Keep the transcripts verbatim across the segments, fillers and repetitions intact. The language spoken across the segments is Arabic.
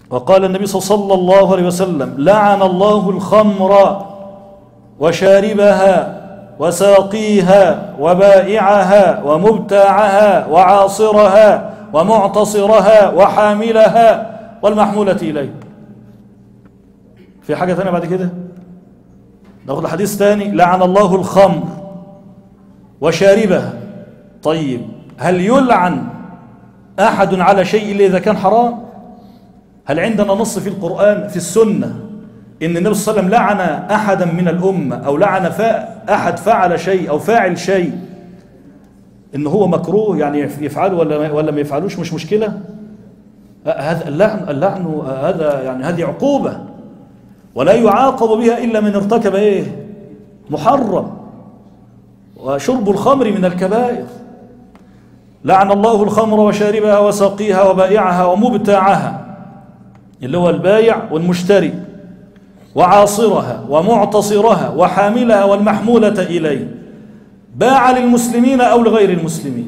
وقال النبي صلى الله عليه وسلم: لعن الله الخمر وشاربها وساقيها وبائعها ومبتاعها وعاصرها ومعتصرها وحاملها والمحمولة إليه. في حاجة ثانية بعد كده؟ ناخد الحديث ثاني: لعن الله الخمر وشاربها. طيب، هل يلعن أحد على شيء إلا إذا كان حرام؟ هل عندنا نص في القرآن في السنة إن النبي صلى الله عليه وسلم لعن أحدا من الأمة أو لعن أحد فعل شيء أو فاعل شيء إن هو مكروه، يعني يفعله ولا ولا ما يفعلوش مش مشكلة؟ هذا اللعن اللعن هذا يعني هذه عقوبة ولا يعاقب بها إلا من ارتكب إيه؟ محرم. وشرب الخمر من الكبائر. لعن الله الخمر وشاربها وساقيها وبائعها ومبتاعها، اللي هو البايع والمشتري، وعاصرها ومعتصرها وحاملها والمحمولة إليه، باع للمسلمين أو لغير المسلمين.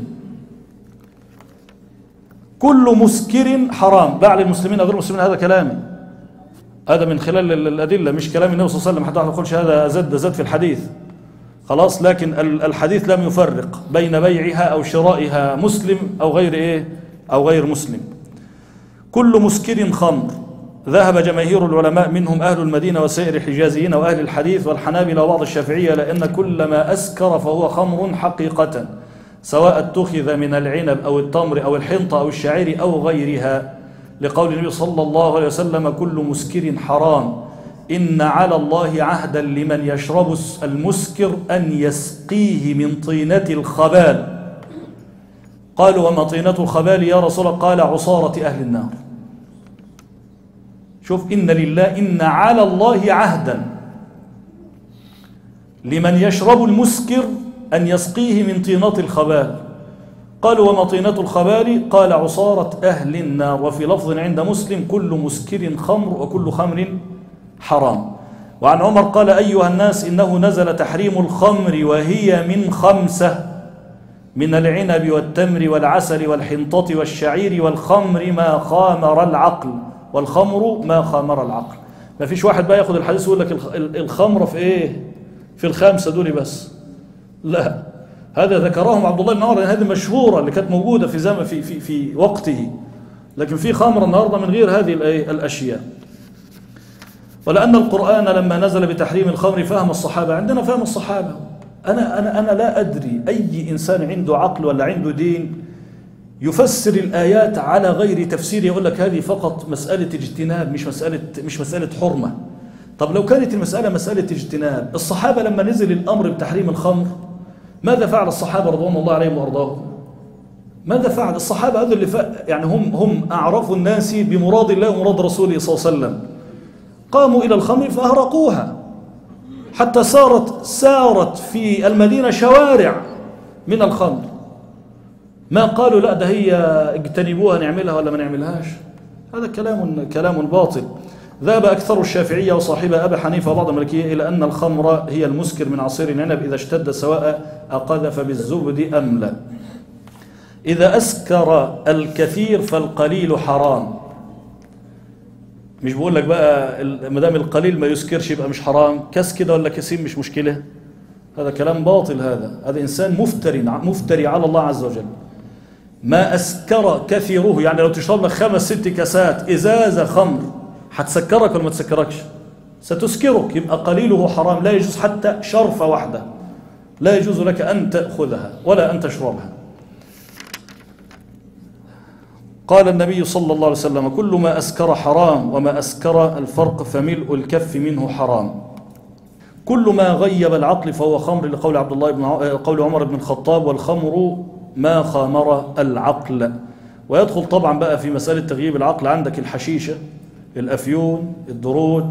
كل مسكر حرام. باع للمسلمين أو غير المسلمين هذا كلامي، هذا من خلال الأدلة، مش كلام النبي صلى الله عليه وسلم. حتى ما يقولش هذا زاد زاد في الحديث خلاص، لكن الحديث لم يفرق بين بيعها أو شرائها مسلم أو غير إيه أو غير مسلم. كل مسكر خمر. ذهب جماهير العلماء منهم أهل المدينة وسائر الحجازيين وأهل الحديث والحنابلة وبعض الشافعية لأن كل ما أسكر فهو خمر حقيقة، سواء اتخذ من العنب أو التمر أو الحنطة أو الشعير أو غيرها، لقول النبي صلى الله عليه وسلم: كل مسكر حرام، إن على الله عهدا لمن يشرب المسكر أن يسقيه من طينة الخبال. قالوا: وما طينة الخبال يا رسول الله؟ قال: عصارة أهل النار. شوف، إن لله إن على الله عهدا لمن يشرب المسكر أن يسقيه من طينة الخبال. قالوا: وما طينة الخبال؟ قال: عصارة أهل النار. وفي لفظ عند مسلم: كل مسكر خمر وكل خمر حرام. وعن عمر قال: أيها الناس، إنه نزل تحريم الخمر وهي من خمسة: من العنب والتمر والعسل والحنطة والشعير والخمر ما خامر العقل. والخمر ما خامر العقل. ما فيش واحد بقى ياخد الحديث ويقول لك الخمر في ايه؟ في الخمسة دول بس. لا، هذا ذكرهم عبد الله بن عمر، هذه مشهورة اللي كانت موجودة في زمن في في في وقته، لكن في خمر النهارده من غير هذه الأشياء. ولأن القرآن لما نزل بتحريم الخمر فهم الصحابة، عندنا فهم الصحابة. أنا أنا أنا لا أدري أي إنسان عنده عقل ولا عنده دين يفسر الآيات على غير تفسير، يقول لك هذه فقط مسألة اجتناب، مش مسألة مش مسألة حرمة. طب لو كانت المسألة مسألة اجتناب، الصحابة لما نزل الأمر بتحريم الخمر ماذا فعل الصحابة رضوان الله عليهم وأرضاهم؟ ماذا فعل الصحابة؟ هذا اللي فعل يعني هم هم أعرفوا الناس بمراد الله ومراد رسوله صلى الله عليه وسلم. قاموا إلى الخمر فأهرقوها حتى صارت سارت في المدينة شوارع من الخمر. ما قالوا لا ده هي اجتنبوها نعملها ولا ما نعملهاش. هذا كلام كلام باطل. ذهب أكثر الشافعية وصاحبها أبا حنيفة وبعض المالكية إلى أن الخمر هي المسكر من عصير العنب إذا اشتد، سواء أقذف بالزبد أم لا. إذا أسكر الكثير فالقليل حرام. مش بقول لك بقى ما دام القليل ما يسكرش يبقى مش حرام، كاس كده ولا كاسين مش مشكلة. هذا كلام باطل. هذا هذا إنسان مفتري مفتري على الله عز وجل. ما أسكر كثيره، يعني لو تشرب لك خمس ست كاسات إزازة خمر هتسكرك ولا ما تسكركش؟ ستسكرك. يبقى قليله حرام، لا يجوز حتى شرفة واحدة، لا يجوز لك أن تأخذها ولا أن تشربها. قال النبي صلى الله عليه وسلم: كل ما أسكر حرام، وما أسكر الفرق فملء الكف منه حرام. كل ما غيب العقل فهو خمر، لقول عبد الله بن قول عمر بن الخطاب: والخمر ما خامر العقل. ويدخل طبعا بقى في مسألة تغييب العقل عندك الحشيشة، الأفيون، الدروج،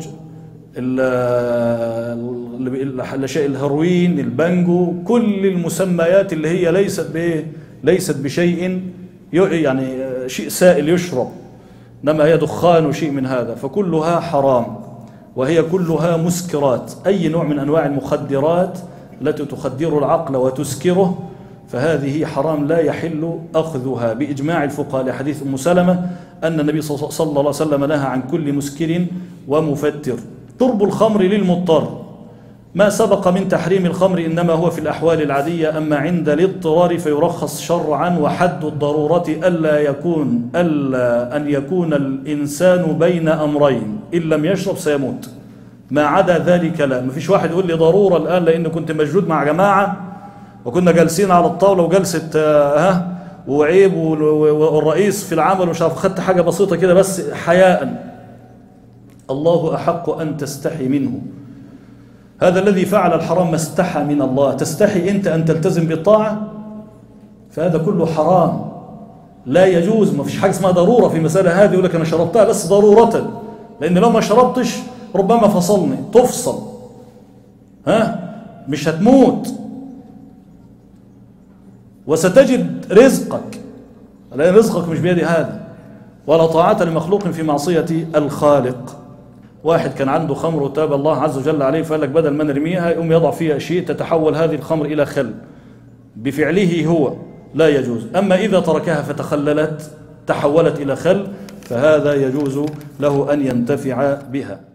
الاشياء، الهروين، البانجو، كل المسميات اللي هي ليست بايه؟ ليست بشيء يعني شيء سائل يشرب، انما هي دخان وشيء من هذا، فكلها حرام. وهي كلها مسكرات. أي نوع من أنواع المخدرات التي تخدر العقل وتسكره فهذه حرام لا يحل أخذها بإجماع الفقهاء، لحديث أم سلمة أن النبي صلى الله عليه وسلم نهى عن كل مسكر ومفتر. شرب الخمر للمضطر، ما سبق من تحريم الخمر إنما هو في الأحوال العادية، أما عند الاضطرار فيرخص شرعا، وحد الضرورة ألا يكون ألا أن يكون الإنسان بين أمرين، إن لم يشرب سيموت، ما عدا ذلك لا. ما فيش واحد يقول لي ضرورة الآن لأن كنت مشدود مع جماعة وكنا جالسين على الطاولة وجلسة ها وعيب والرئيس في العمل ومش عارف، خدت حاجة بسيطة كده بس حياء. الله أحق أن تستحي منه. هذا الذي فعل الحرام ما استحى من الله. تستحي أنت أن تلتزم بالطاعة؟ فهذا كله حرام لا يجوز. ما فيش حاجة اسمها ضرورة في مسألة هذه، يقول لك أنا شربتها بس ضرورة، لأن لو ما شربتش ربما فصلني. تفصل ها، مش هتموت وستجد رزقك، لأن رزقك مش بيد هذا. ولا طاعة لمخلوق في معصية الخالق. واحد كان عنده خمر وتاب الله عز وجل عليه، فقال لك بدل ما نرميها يقوم يضع فيها شيء تتحول هذه الخمر إلى خل بفعله هو، لا يجوز. أما إذا تركها فتخللت تحولت إلى خل فهذا يجوز له أن ينتفع بها.